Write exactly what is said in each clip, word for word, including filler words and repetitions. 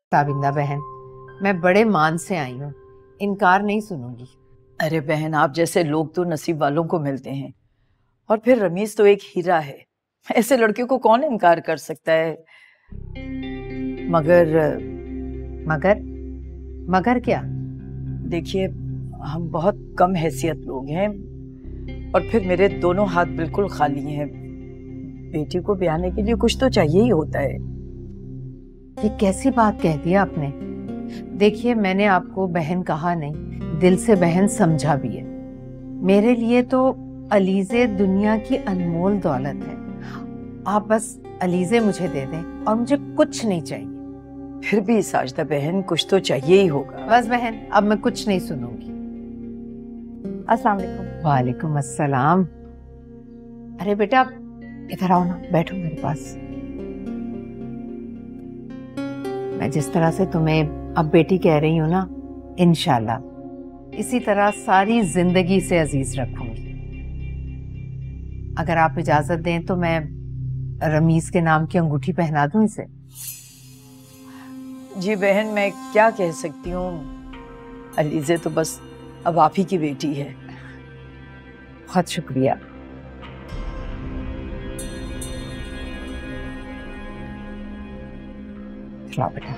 ताबिंदा बहन, मैं बड़े मान से आई हूँ, इनकार नहीं सुनूंगी। अरे बहन, आप जैसे लोग तो नसीब वालों को मिलते हैं, और फिर रमीज तो एक हीरा है, ऐसे लड़के को कौन इनकार कर सकता है। मगर मगर मगर क्या? देखिए, हम बहुत कम हैसियत लोग हैं, और फिर मेरे दोनों हाथ बिल्कुल खाली हैं। बेटी को ब्याहने के लिए कुछ तो चाहिए ही होता है। ये कैसी बात कह दी आपने? देखिए, मैंने आपको बहन कहा नहीं, दिल से बहन समझा भी है। मेरे लिए तो अलीज़े दुनिया की अनमोल दौलत है। आप बस अलीज़े मुझे दे दें और मुझे कुछ नहीं चाहिए। फिर भी साजदा बहन, कुछ तो चाहिए ही होगा। बस बहन, अब मैं कुछ नहीं सुनूंगी। अस्सलाम वालेकुम। वालेकुम अस्सलाम। अरे बेटा, इधर आओ ना, बैठो मेरे पास। मैं जिस तरह से तुम्हें अब बेटी कह रही हूँ ना, इंशाल्लाह इसी तरह सारी जिंदगी से अजीज रखूंगी। अगर आप इजाजत दें तो मैं रमीज के नाम की अंगूठी पहना दूं इसे। जी बहन, मैं क्या कह सकती हूँ, अलीज़े तो बस अब आप ही की बेटी है। बहुत शुक्रिया। चलो बेटा।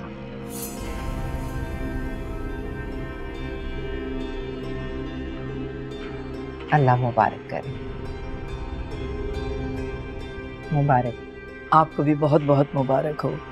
अल्लाह मुबारक करे। मुबारक। आपको भी बहुत बहुत मुबारक हो।